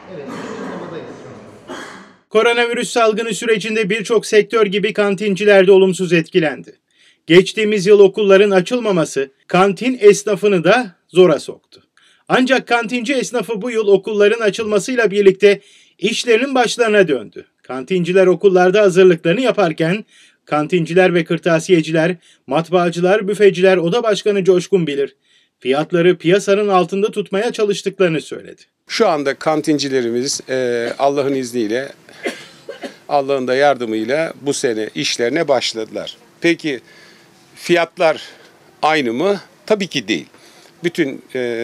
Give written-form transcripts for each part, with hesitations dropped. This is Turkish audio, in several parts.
Evet, uygulamadayız şu an. Koronavirüs salgını sürecinde birçok sektör gibi kantinciler de olumsuz etkilendi. Geçtiğimiz yıl okulların açılmaması kantin esnafını da zora soktu. Ancak kantinci esnafı bu yıl okulların açılmasıyla birlikte işlerinin başlarına döndü. Kantinciler okullarda hazırlıklarını yaparken kantinciler ve kırtasiyeciler, matbaacılar, büfeciler oda başkanı Coşkun Bilir, fiyatları piyasanın altında tutmaya çalıştıklarını söyledi. Şu anda kantincilerimiz Allah'ın izniyle, Allah'ın da yardımıyla bu sene işlerine başladılar. Peki fiyatlar aynı mı? Tabii ki değil. Bütün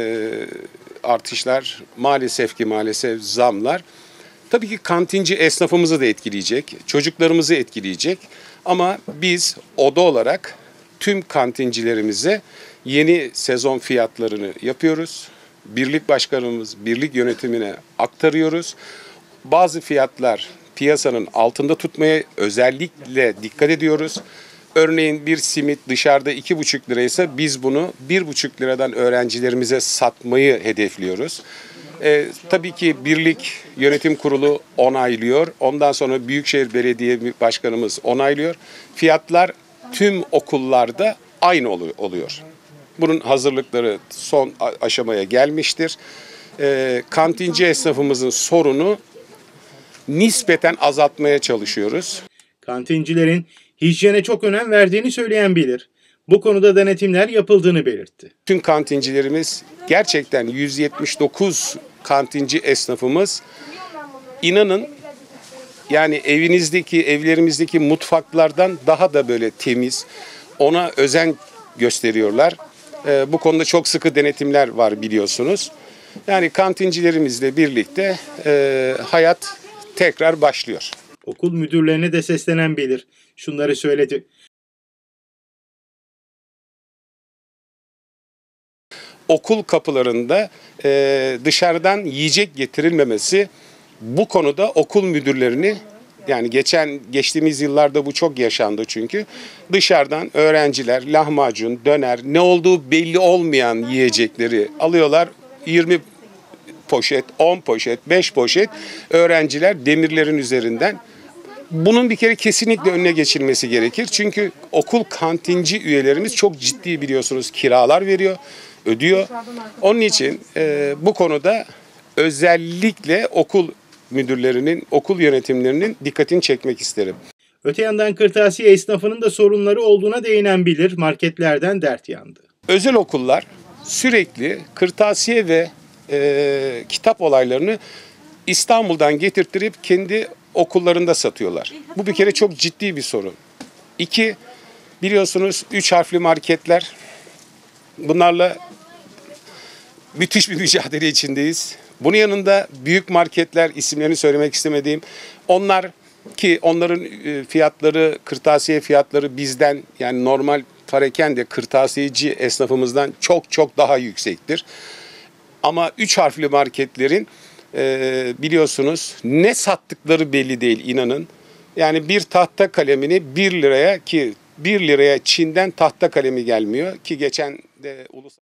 artışlar maalesef zamlar. Tabii ki kantinci esnafımızı da etkileyecek, çocuklarımızı etkileyecek. Ama biz oda olarak tüm kantincilerimize yeni sezon fiyatlarını yapıyoruz. Birlik başkanımız, birlik yönetimine aktarıyoruz. Bazı fiyatlar piyasanın altında tutmaya özellikle dikkat ediyoruz. Örneğin bir simit dışarıda 2,5 liraysa biz bunu 1,5 liradan öğrencilerimize satmayı hedefliyoruz. Tabii ki Birlik Yönetim Kurulu onaylıyor. Ondan sonra Büyükşehir Belediye Başkanımız onaylıyor. Fiyatlar tüm okullarda aynı oluyor. Bunun hazırlıkları son aşamaya gelmiştir. Kantinci esnafımızın sorunu nispeten azaltmaya çalışıyoruz. Kantincilerin hijyene çok önem verdiğini söyleyen Bilir, bu konuda denetimler yapıldığını belirtti. Tüm kantincilerimiz gerçekten 179 kantinci esnafımız inanın yani evlerimizdeki mutfaklardan daha da böyle temiz, ona özen gösteriyorlar. Bu konuda çok sıkı denetimler var biliyorsunuz. Yani kantincilerimizle birlikte hayat tekrar başlıyor. Okul müdürlerine de seslenen Bilir şunları söyledi. Okul kapılarında dışarıdan yiyecek getirilmemesi bu konuda okul müdürlerini yani geçtiğimiz yıllarda bu çok yaşandı çünkü dışarıdan öğrenciler lahmacun, döner ne olduğu belli olmayan yiyecekleri alıyorlar 20 poşet, 10 poşet, 5 poşet öğrenciler demirlerin üzerinden. Bunun bir kere kesinlikle önüne geçilmesi gerekir. Çünkü okul kantinci üyelerimiz çok ciddi biliyorsunuz kiralar veriyor, ödüyor. Onun için bu konuda özellikle okul müdürlerinin, okul yönetimlerinin dikkatini çekmek isterim. Öte yandan kırtasiye esnafının da sorunları olduğuna değinen Bilir, marketlerden dert yandı. Özel okullar sürekli kırtasiye ve kitap olaylarını İstanbul'dan getirttirip kendi okullarında satıyorlar. Bu bir kere çok ciddi bir sorun. 2, biliyorsunuz 3 harfli marketler. Bunlarla müthiş bir mücadele içindeyiz. Bunun yanında büyük marketler, isimlerini söylemek istemediğim, onların fiyatları, kırtasiye fiyatları bizden yani normal parakende kırtasiyeci esnafımızdan çok daha yüksektir. Ama 3 harfli marketlerin biliyorsunuz ne sattıkları belli değil inanın. Yani bir tahta kalemini 1 liraya ki 1 liraya Çin'den tahta kalemi gelmiyor ki geçen de ulusal